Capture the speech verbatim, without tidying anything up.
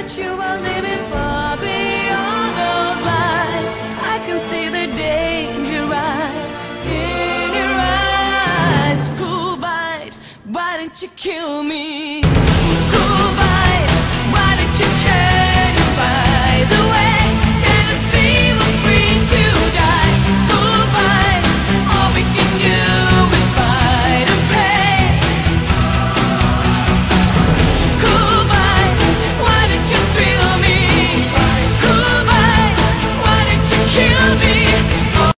you are living far beyond those lies. I can see the danger rise in your eyes. Cool vibes, why don't you kill me?